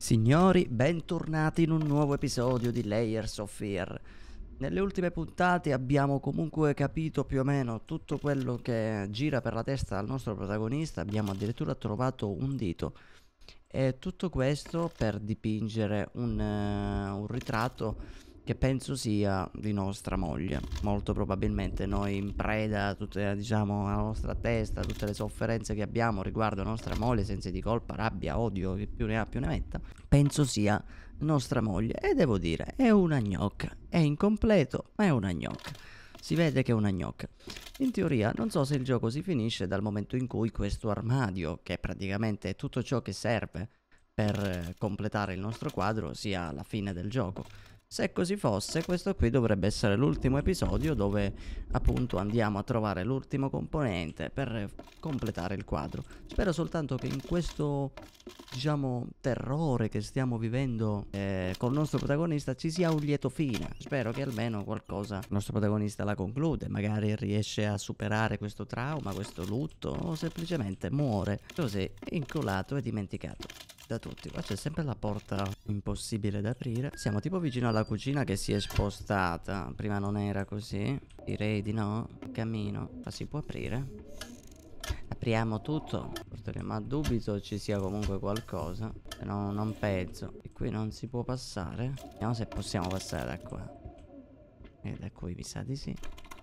Signori, bentornati in un nuovo episodio di Layers of Fear. Nelle ultime puntate abbiamo comunque capito più o meno tutto quello che gira per la testa del nostro protagonista. Abbiamo addirittura trovato un dito. E tutto questo per dipingere un ritratto che penso sia di nostra moglie. Molto probabilmente noi in preda a tutte, diciamo, alla nostra testa, tutte le sofferenze che abbiamo riguardo a nostra moglie, sensi di colpa, rabbia, odio, che più ne ha più ne metta, penso sia nostra moglie. E devo dire, è una gnocca. È incompleto, ma è una gnocca. Si vede che è una gnocca. In teoria non so se il gioco si finisce dal momento in cui questo armadio, che praticamente è tutto ciò che serve per completare il nostro quadro, sia la fine del gioco. Se così fosse, questo qui dovrebbe essere l'ultimo episodio dove appunto andiamo a trovare l'ultimo componente per completare il quadro. Spero soltanto che in questo, diciamo, terrore che stiamo vivendo col nostro protagonista ci sia un lieto fine. Spero che almeno qualcosa il nostro protagonista la conclude, magari riesce a superare questo trauma, questo lutto, o semplicemente muore così, incollato e dimenticato da tutti. Qua c'è sempre la porta impossibile da aprire. Siamo tipo vicino alla cucina che si è spostata. Prima non era così. Direi di no. Cammino. Ma si può aprire? Apriamo tutto. Ma dubito ci sia comunque qualcosa. No, non penso. E qui non si può passare. Vediamo se possiamo passare da qua. E da qui mi sa di sì.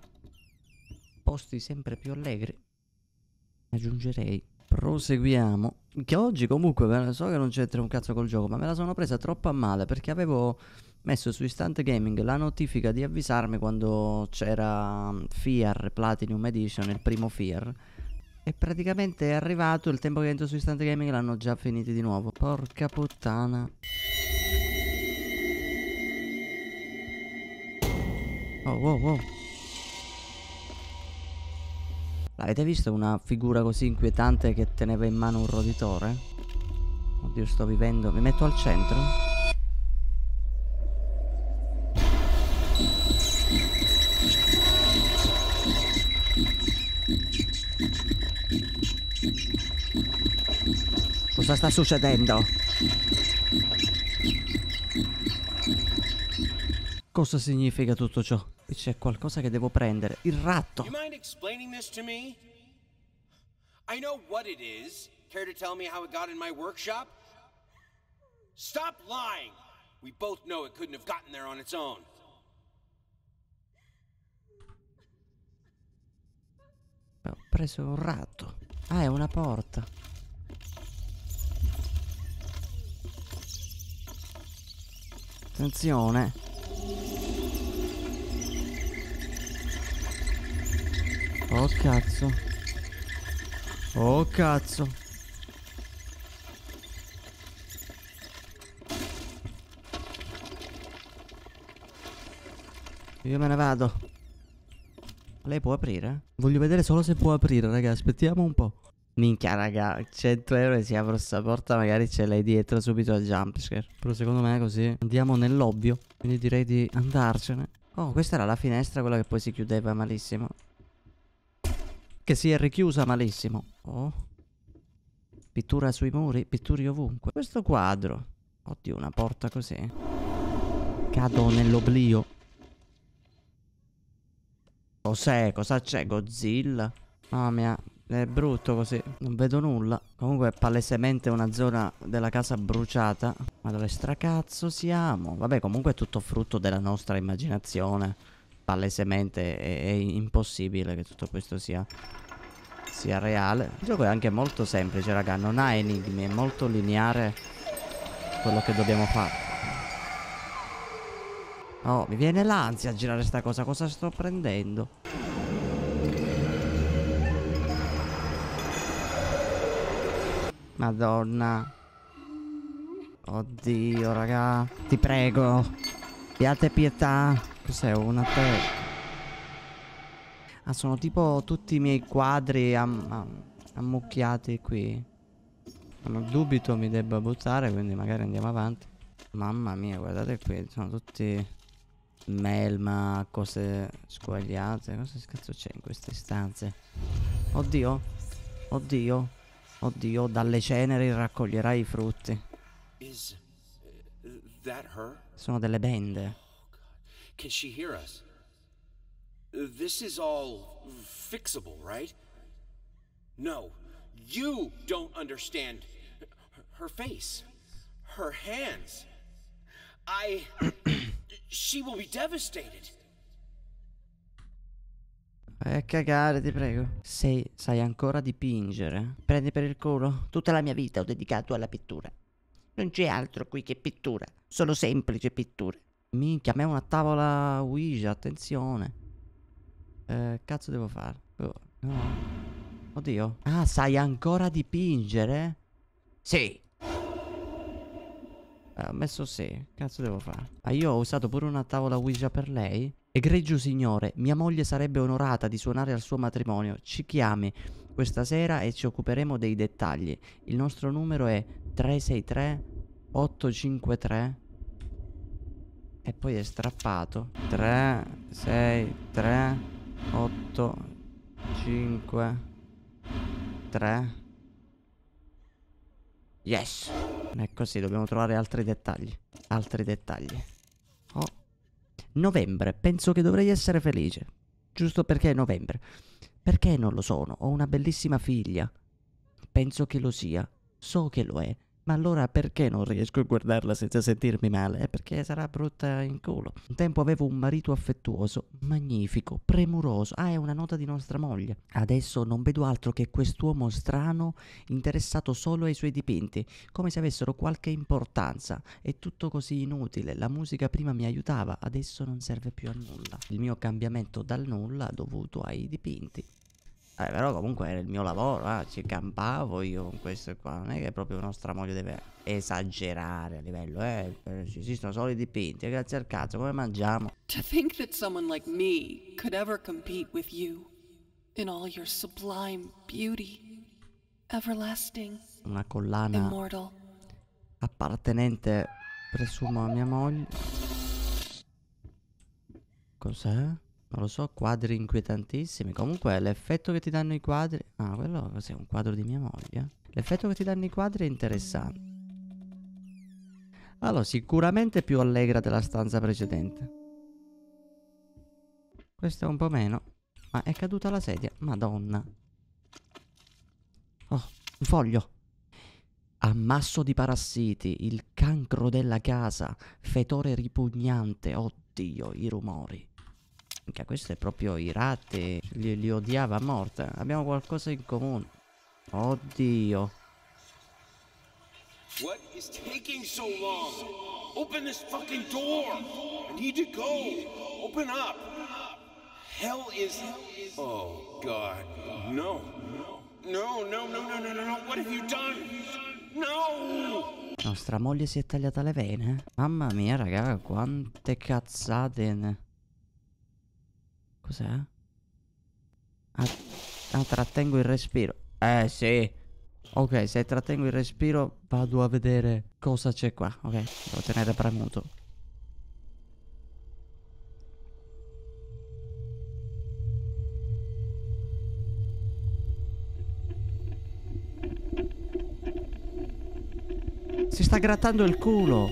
Posti sempre più allegri. Aggiungerei. Proseguiamo. Che oggi comunque so che non c'entra un cazzo col gioco, ma me la sono presa troppo a male perché avevo messo su Instant Gaming la notifica di avvisarmi quando c'era Fear Platinum Edition, il primo Fear. E praticamente è arrivato il tempo che entro su Instant Gaming e l'hanno già finiti di nuovo. Porca puttana. Oh wow wow. Avete visto una figura così inquietante che teneva in mano un roditore? Oddio, sto vivendo. Mi metto al centro. Cosa sta succedendo? Cosa significa tutto ciò? Qui c'è qualcosa che devo prendere. Il ratto. You mind explaining this to me? I know what it is. Care to tell me how it got in my workshop? Stop lying! We both know it couldn't have gotten there on its own. Ho preso un ratto. Ah, è una porta. Attenzione. Oh cazzo. Oh cazzo. Io me ne vado. Lei può aprire? Voglio vedere solo se può aprire, raga. Aspettiamo un po'. Minchia, raga, 100 euro e si apre sta porta. Magari ce l'hai dietro subito al jumpscare. Però secondo me così andiamo nell'ovvio. Quindi direi di andarcene. Oh, questa era la finestra, quella che poi si chiudeva malissimo. Che si è richiusa malissimo. Oh. Pittura sui muri, pitture ovunque. Questo quadro. Oddio, una porta così. Cado nell'oblio. Cos'è? Cosa c'è? Godzilla? Mamma mia, è brutto così. Non vedo nulla. Comunque è palesemente una zona della casa bruciata. Ma dove stracazzo siamo? Vabbè, comunque è tutto frutto della nostra immaginazione. Palesemente è impossibile che tutto questo sia reale. Il gioco è anche molto semplice, raga. Non ha enigmi, è molto lineare quello che dobbiamo fare. Oh, mi viene l'ansia a girare sta cosa. Cosa sto prendendo? Madonna. Oddio, raga. Ti prego. Abbiate pietà. Cos'è? Una te... Ah, sono tipo tutti i miei quadri ammucchiati qui. Non dubito mi debba buttare, quindi magari andiamo avanti. Mamma mia, guardate qui, sono tutti melma, cose squagliate. Cosa cazzo c'è in queste stanze? Oddio. Oddio. Oddio, dalle ceneri raccoglierai i frutti. Is that her? Sono delle bende. Can she hear us? This is all fixable, right? No, you don't understand her face, her hands. She will be devastated. Vai a cagare, ti prego. Sai ancora dipingere? Prendi per il culo? Tutta la mia vita ho dedicato alla pittura. Non c'è altro qui che pittura. Solo semplice pitture. Minchia, a me è una tavola Ouija, attenzione. Cazzo devo fare? Oh, no. Oddio. Ah, sai ancora dipingere? Sì. Ho messo sì. Cazzo devo fare? Ah, io ho usato pure una tavola Ouija per lei? Egregio signore, mia moglie sarebbe onorata di suonare al suo matrimonio. Ci chiami questa sera e ci occuperemo dei dettagli. Il nostro numero è 363 853 e poi è strappato. 363 853. Yes. È così, dobbiamo trovare altri dettagli. Altri dettagli. Oh. Novembre, penso che dovrei essere felice. Giusto perché è novembre. Perché non lo sono? Ho una bellissima figlia. Penso che lo sia. So che lo è. Ma allora perché non riesco a guardarla senza sentirmi male? Perché sarà brutta in culo. Un tempo avevo un marito affettuoso, magnifico, premuroso. Ah, è una nota di nostra moglie. Adesso non vedo altro che quest'uomo strano, interessato solo ai suoi dipinti, come se avessero qualche importanza. È tutto così inutile. La musica prima mi aiutava, adesso non serve più a nulla. Il mio cambiamento dal nulla dovuto ai dipinti. Però comunque era il mio lavoro, ci campavo io con questo qua. Non è che proprio nostra moglie deve esagerare a livello, ci esistono solo i dipinti, grazie al cazzo, come mangiamo? To think that someone like me could ever compete with you in all your sublime beauty, everlasting, Una collana immortal. appartenente, presumo, a mia moglie. Cos'è? Non lo so, quadri inquietantissimi. Comunque l'effetto che ti danno i quadri... Ah, quello cos'è? Un quadro di mia moglie? L'effetto che ti danno i quadri è interessante. Allora, sicuramente più allegra della stanza precedente. Questo è un po' meno. Ma è caduta la sedia. Madonna. Oh, un foglio. Ammasso di parassiti, il cancro della casa, fetore ripugnante. Oddio, i rumori. Mica, questo è proprio i ratti. Li odiava a morte. Abbiamo qualcosa in comune. Oddio. What is taking so long? Open this fucking door! I need to go! Open up! Hell is... Oh, God. No. No, no, no, no, no, no, no. What have you done? No! Nostra moglie si è tagliata le vene. Mamma mia, raga, quante cazzate. Cos'è? Ah, trattengo il respiro. Sì. Ok, se trattengo il respiro vado a vedere cosa c'è qua. Ok, devo tenere premuto. Si sta grattando il culo.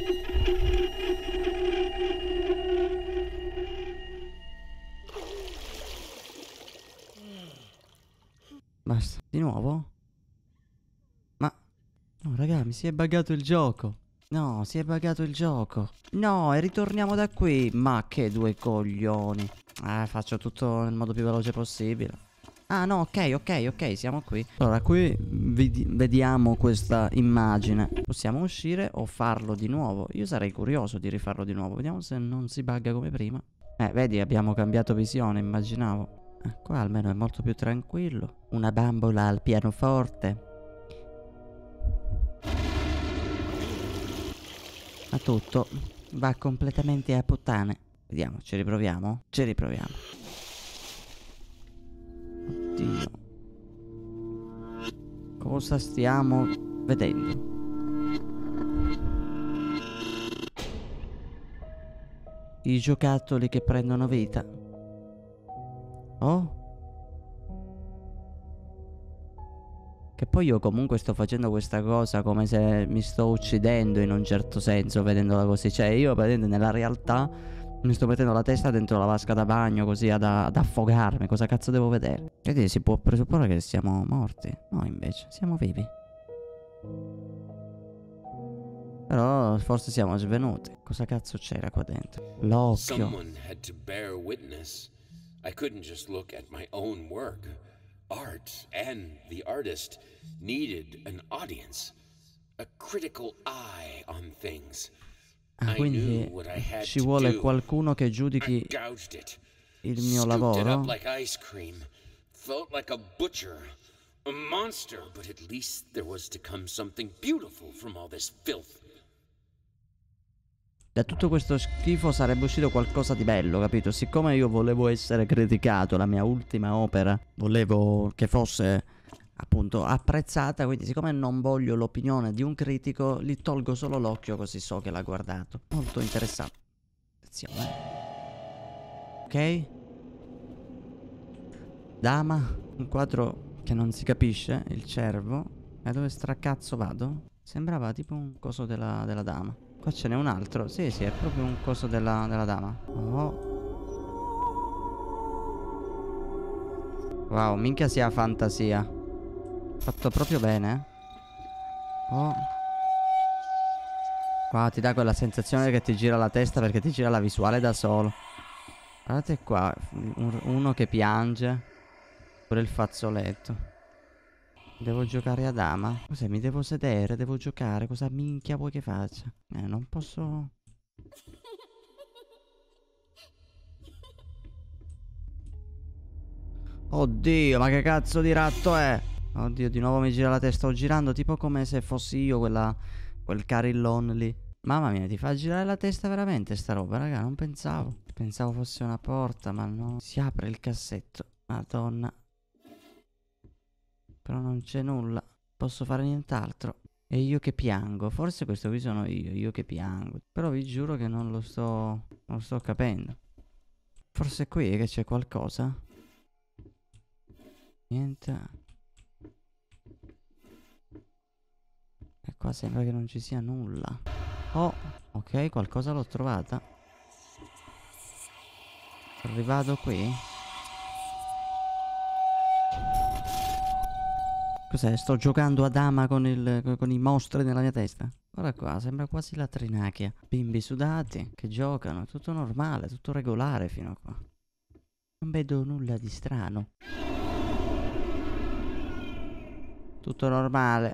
Basta. Di nuovo? Ma... No, raga, mi si è buggato il gioco. No, si è buggato il gioco. No, e ritorniamo da qui. Ma che due coglioni. Faccio tutto nel modo più veloce possibile. Ah, no, ok, siamo qui. Allora, qui vediamo questa immagine. Possiamo uscire o farlo di nuovo. Io sarei curioso di rifarlo di nuovo. Vediamo se non si bugga come prima. Vedi, abbiamo cambiato visione, immaginavo. Qua almeno è molto più tranquillo. Una bambola al pianoforte. Ma tutto va completamente a puttane. Vediamo, ci riproviamo? Ci riproviamo. Oddio. Cosa stiamo vedendo? I giocattoli che prendono vita. Oh? Che poi io comunque sto facendo questa cosa come se mi sto uccidendo in un certo senso, vedendola così. Cioè io praticamente nella realtà mi sto mettendo la testa dentro la vasca da bagno così ad affogarmi. Cosa cazzo devo vedere? Quindi si può presupporre che siamo morti. No, invece, siamo vivi. Però forse siamo svenuti. Cosa cazzo c'era qua dentro? L'occhio. Someone had to bear witness. I couldn't just look at my own work. Art and the artist needed an audience, a critical eye on things. Ah, quindi ci vuole qualcuno che giudichi il mio lavoro? Like ice cream. Felt like a butcher, a monster, but at least there was to come something beautiful from all this filth. Da tutto questo schifo sarebbe uscito qualcosa di bello, capito? Siccome io volevo essere criticato, la mia ultima opera, volevo che fosse appunto apprezzata, quindi siccome non voglio l'opinione di un critico, gli tolgo solo l'occhio così so che l'ha guardato. Molto interessante. Attenzione. Ok. Dama, un quadro che non si capisce, il cervo. E dove stracazzo vado? Sembrava tipo un coso della dama. Qua ce n'è un altro. Sì, è proprio un coso della dama. Oh. Wow, minchia sia fantasia. Fatto proprio bene. Oh. Wow, ti dà quella sensazione che ti gira la testa perché ti gira la visuale da solo. Guardate qua, uno che piange. Pure il fazzoletto. Devo giocare a dama? Cos'è? Mi devo sedere, devo giocare. Cosa minchia vuoi che faccia? Non posso... Oddio, ma che cazzo di ratto è? Oddio, di nuovo mi gira la testa. Sto girando tipo come se fossi io quel carillon lì. Mamma mia, ti fa girare la testa veramente sta roba, raga. Non pensavo. Pensavo fosse una porta, ma no. Si apre il cassetto. Madonna. Però non c'è nulla. Posso fare nient'altro. E io che piango. Forse questo qui sono io che piango. Però vi giuro che non lo sto capendo. Forse qui che c'è qualcosa. Niente. E qua sembra che non ci sia nulla. Oh, ok, qualcosa l'ho trovata. Arrivato qui. Cos'è? Sto giocando a dama con i mostri nella mia testa. Guarda qua, sembra quasi la Trinacchia. Bimbi sudati che giocano, tutto normale, tutto regolare fino a qua. Non vedo nulla di strano. Tutto normale.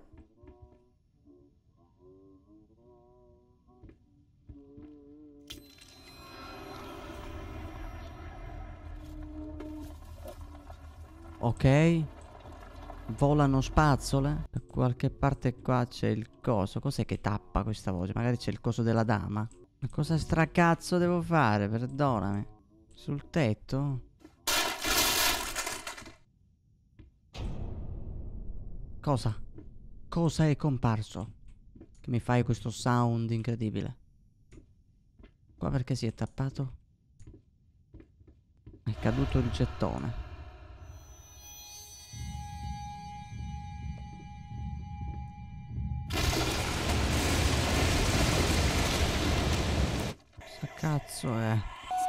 Ok. Volano spazzole. Da qualche parte qua c'è il coso. Cos'è che tappa questa voce? Magari c'è il coso della dama. Ma cosa stracazzo devo fare? Perdonami. Sul tetto? Cosa? Cosa è comparso? Che mi fai questo sound incredibile? Qua perché si è tappato? È caduto il gettone. Cosa cazzo è?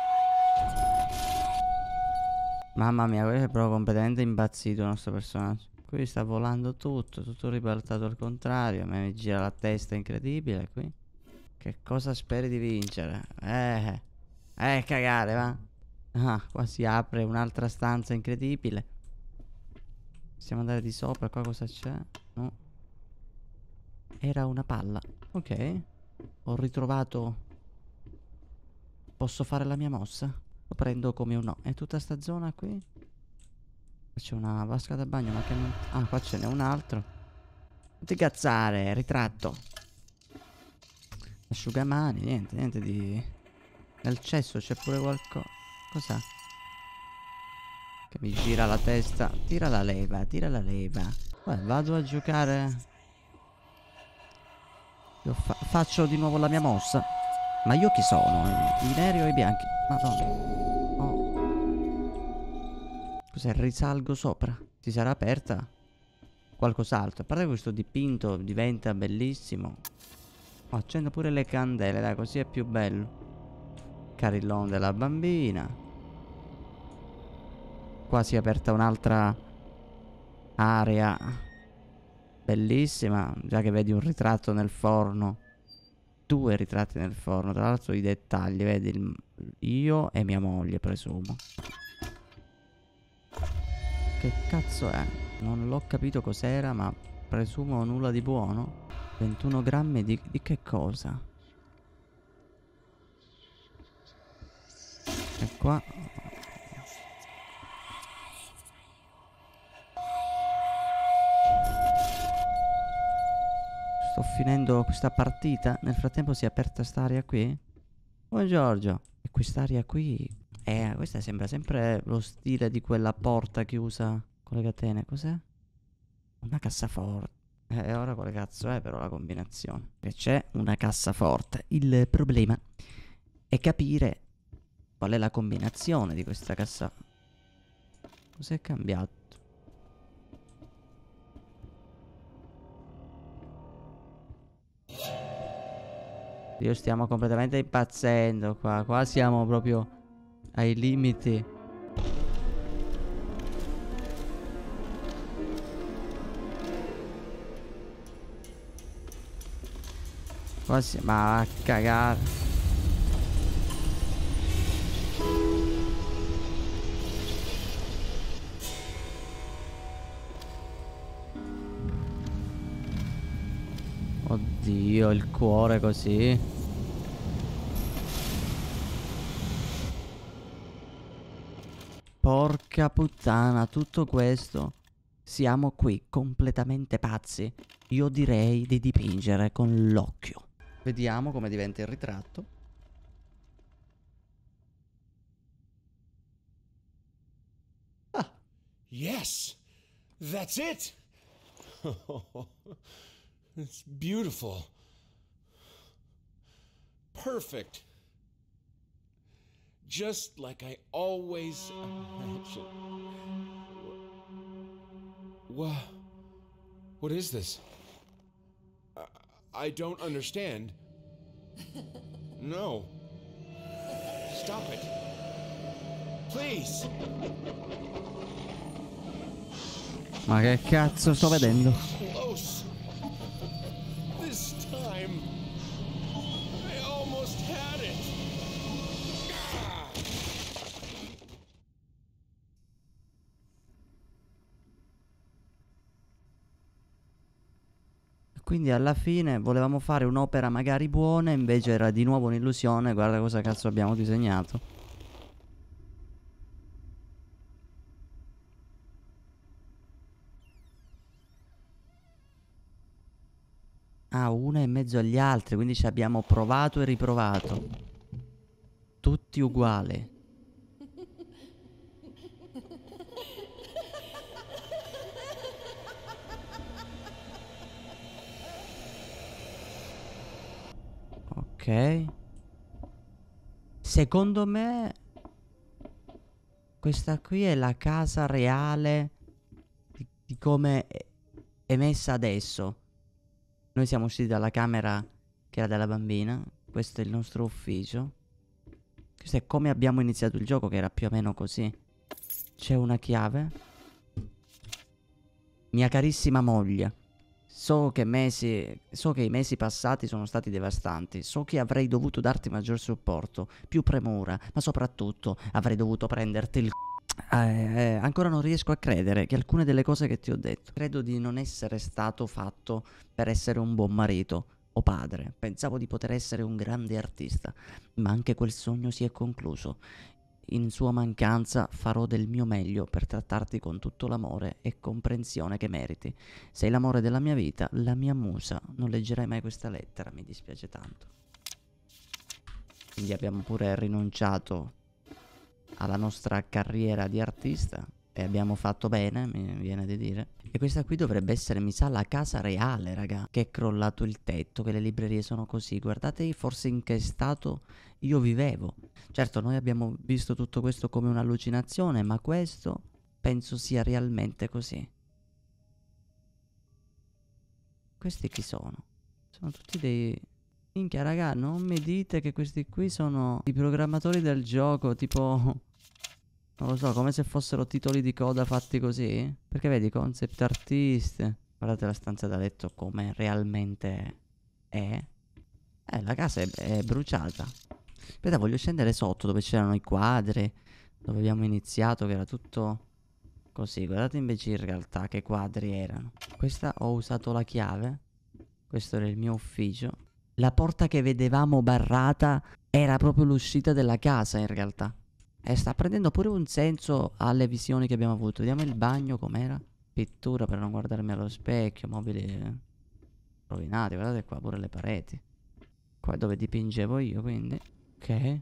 Mamma mia, questo è proprio completamente impazzito il nostro personaggio. Qui sta volando tutto ribaltato al contrario. A me mi gira la testa incredibile qui. Che cosa speri di vincere? Cagare, va. Ah, qua si apre un'altra stanza incredibile. Possiamo andare di sopra, qua cosa c'è? No. Era una palla. Ok. Ho ritrovato... Posso fare la mia mossa? Lo prendo come un no. E tutta sta zona qui? C'è una vasca da bagno, ma che non... Ah, qua ce n'è un altro. Non ti cazzare, ritratto. Asciugamani, niente di... Nel cesso c'è pure qualcosa. Cos'è? Che mi gira la testa. Tira la leva. Beh, vado a giocare. Io faccio di nuovo la mia mossa. Ma io chi sono? I neri o i bianchi? Madonna. Oh. Cos'è? Risalgo sopra. Si sarà aperta? qualcos'altro. A parte che questo dipinto diventa bellissimo. Oh, accendo pure le candele, dai, così è più bello. Carillon della bambina. Qua si è aperta un'altra area bellissima, già che vedi un ritratto nel forno. 2 ritratti nel forno, tra l'altro i dettagli, vedi io e mia moglie, presumo. Che cazzo è? Non l'ho capito cos'era, ma presumo nulla di buono. 21 grammi di che cosa? E qua sto finendo questa partita. Nel frattempo si è aperta st'area qui. Oh Giorgio. E quest'area qui, questa sembra sempre lo stile di quella porta chiusa con le catene. Cos'è? Una cassaforte. E ora quale cazzo è però la combinazione? Che c'è una cassaforte. Il problema è capire qual è la combinazione di questa cassa. Cos'è cambiato? Io stiamo completamente impazzendo qua. Qua siamo proprio ai limiti. Qua si... Ma va a cagare. Oddio, il cuore così. Porca puttana, tutto questo. Siamo qui completamente pazzi. Io direi di dipingere con l'occhio. Vediamo come diventa il ritratto. Ah. Yes, that's it. It's beautiful. Perfect. Just like I always imagined. What is this? I don't understand. No. Stop it. Please. Ma che cazzo sto vedendo? Close. This time. I almost had it. Quindi alla fine volevamo fare un'opera magari buona, invece era di nuovo un'illusione. Guarda cosa cazzo abbiamo disegnato. Ah, una in mezzo agli altri, quindi ci abbiamo provato e riprovato. Tutti uguali. Ok. Secondo me questa qui è la casa reale di come è messa adesso. Noi siamo usciti dalla camera che era della bambina. Questo è il nostro ufficio. Questo è come abbiamo iniziato il gioco, che era più o meno così. C'è una chiave. Mia carissima moglie, so che i mesi passati sono stati devastanti. So che avrei dovuto darti maggior supporto, più premura, ma soprattutto avrei dovuto prenderti il ancora non riesco a credere che alcune delle cose che ti ho detto. Credo di non essere stato fatto per essere un buon marito o padre. Pensavo di poter essere un grande artista, ma anche quel sogno si è concluso. In sua mancanza farò del mio meglio per trattarti con tutto l'amore e comprensione che meriti. Sei l'amore della mia vita, la mia musa. Non leggerai mai questa lettera, mi dispiace tanto. Quindi abbiamo pure rinunciato alla nostra carriera di artista e abbiamo fatto bene, mi viene di dire. E questa qui dovrebbe essere, mi sa, la casa reale, raga. Che è crollato il tetto, che le librerie sono così. Guardate forse in che stato io vivevo. Certo, noi abbiamo visto tutto questo come un'allucinazione, ma questo penso sia realmente così. Questi chi sono? Sono tutti dei... Minchia raga, non mi dite che questi qui sono i programmatori del gioco, tipo... Non lo so, come se fossero titoli di coda fatti così. Perché vedi, concept artist. Guardate la stanza da letto come realmente è. La casa è bruciata. Aspetta, voglio scendere sotto dove c'erano i quadri. Dove abbiamo iniziato, che era tutto così. Guardate invece in realtà che quadri erano. Questa ho usato la chiave. Questo era il mio ufficio. La porta che vedevamo barrata era proprio l'uscita della casa in realtà. E sta prendendo pure un senso alle visioni che abbiamo avuto. Vediamo il bagno com'era. Pittura per non guardarmi allo specchio. Mobili rovinati. Guardate qua pure le pareti. Qua è dove dipingevo io quindi. Ok.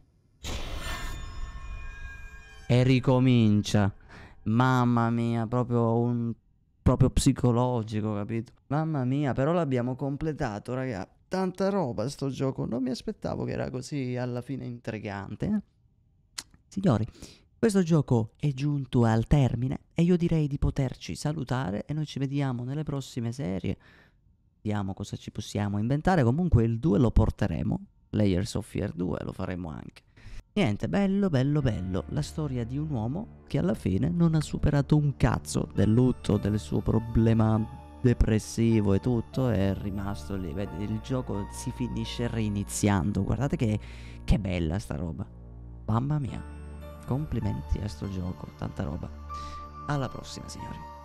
E ricomincia. Mamma mia, proprio psicologico, capito? Mamma mia, però l'abbiamo completato, raga. Tanta roba sto gioco. Non mi aspettavo che era così alla fine intrigante. Signori, questo gioco è giunto al termine e io direi di poterci salutare e noi ci vediamo nelle prossime serie. Vediamo cosa ci possiamo inventare. Comunque il 2 lo porteremo. Layers of Fear 2 lo faremo anche. Niente, bello, bello, bello. La storia di un uomo che alla fine non ha superato un cazzo del lutto, del suo problema depressivo e tutto, è rimasto lì. Vedi, il gioco si finisce reiniziando. Guardate che bella sta roba. Mamma mia. Complimenti a sto gioco, tanta roba. Alla prossima, signori.